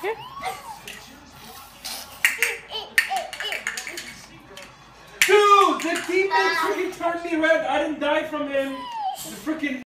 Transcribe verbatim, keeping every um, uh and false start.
Dude, the teammate freaking turned me red. I didn't die from him. The freaking